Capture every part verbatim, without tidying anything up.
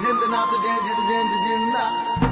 जिंद ना तुझे जिंद जिंद जिंदा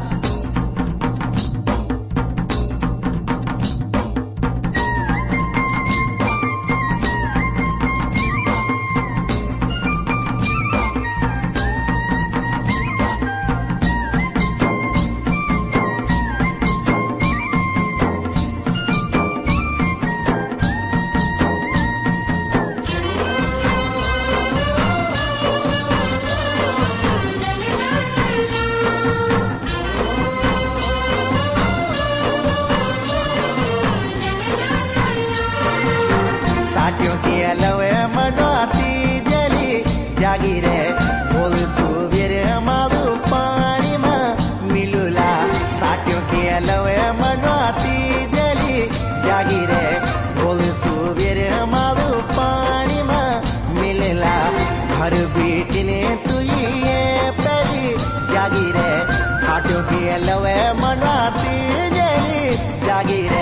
साटियों की अलवे मनवाती जली जागी रे बोल सुबीर मारू पानी में मिलूला साटियों की अलवे मनवाती जली जागी रे बोल सुबीर मारू पानी में मिलला हर बेटी ने तू ये पहली जागी रे साटियों की अलवे मनवाती जली जागी रे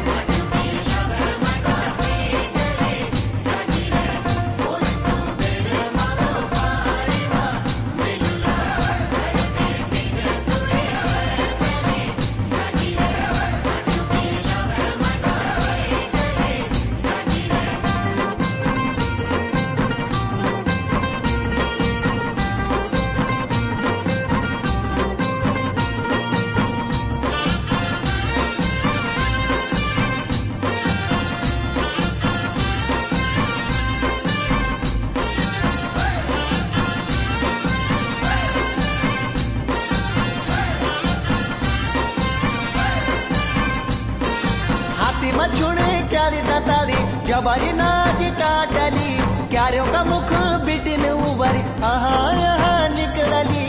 मछुड़े क्यारी दातारी जबारी नाज काटली क्यारों का मुख बिटिन उबरी आहा यहाँ निकलली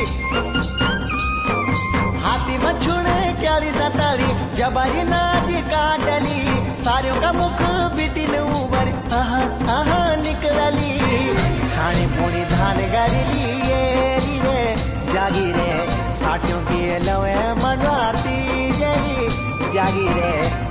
हाथी मछुड़े क्यारी दातारी जबारी नाज काटली सारियों का मुख बिटिन उबरी आहा आहा निकलली छानी पूनी धान गरीली ये रे जागी रे साटियों की लवे मनवाती जली जागी रे